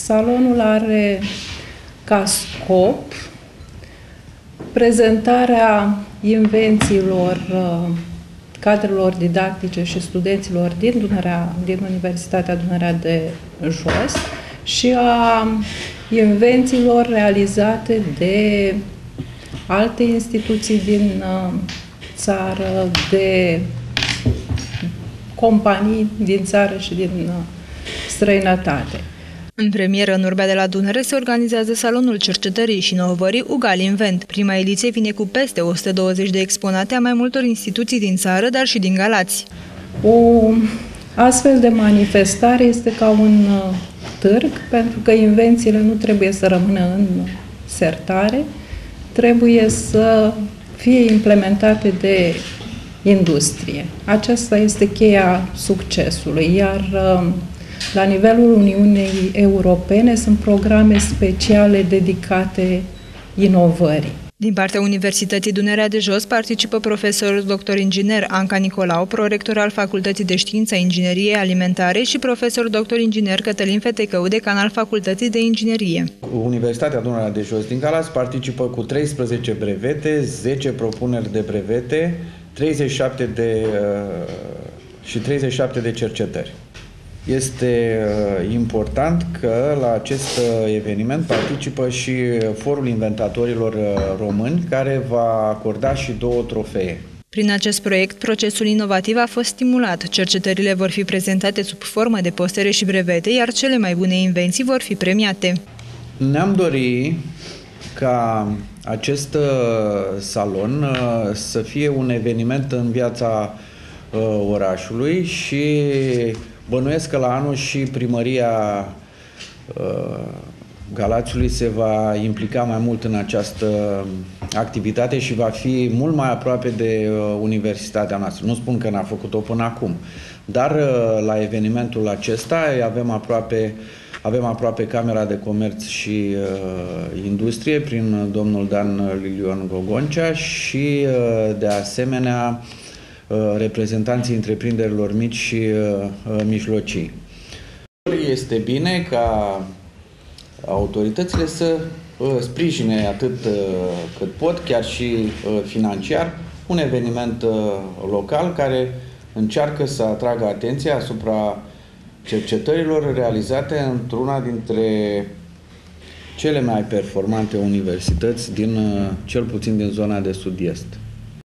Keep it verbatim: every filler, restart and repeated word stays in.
Salonul are ca scop prezentarea invențiilor cadrelor didactice și studenților din, Dunărea, din Universitatea Dunărea de Jos și a invențiilor realizate de alte instituții din țară, de companii din țară și din străinătate. În premieră, în Urbea de la Dunăre, se organizează Salonul Cercetării și Inovării UGAL Invent. Prima ediție vine cu peste o sută douăzeci de exponate a mai multor instituții din țară, dar și din Galați. O astfel de manifestare este ca un târg, pentru că invențiile nu trebuie să rămână în sertare, trebuie să fie implementate de industrie. Aceasta este cheia succesului, iar la nivelul Uniunii Europene sunt programe speciale dedicate inovării. Din partea Universității Dunărea de Jos participă profesorul doctor inginer Anca Nicolau, prorector al Facultății de Știință Ingineriei Alimentare și profesor doctor inginer Cătălin Fetecău, decan al Facultății de Inginerie. Universitatea Dunărea de Jos din Galați participă cu treisprezece brevete, zece propuneri de brevete, treizeci și șapte de, și treizeci și șapte de cercetări. Este important că la acest eveniment participă și Forul Inventatorilor Români, care va acorda și două trofee. Prin acest proiect, procesul inovativ a fost stimulat. Cercetările vor fi prezentate sub formă de postere și brevete, iar cele mai bune invenții vor fi premiate. Ne-am dorit ca acest salon să fie un eveniment în viața orașului și bănuiesc că la anul și primăria uh, Galațiului se va implica mai mult în această activitate și va fi mult mai aproape de uh, universitatea noastră. Nu spun că n-a făcut-o până acum, dar uh, la evenimentul acesta avem aproape, avem aproape Camera de Comerț și uh, Industrie prin domnul Dan Lilion Gogoncea și uh, de asemenea reprezentanții întreprinderilor mici și uh, mijlocii. Este bine ca autoritățile să uh, sprijine atât uh, cât pot, chiar și uh, financiar, un eveniment uh, local care încearcă să atragă atenția asupra cercetărilor realizate într-una dintre cele mai performante universități, din, uh, cel puțin din zona de sud-est.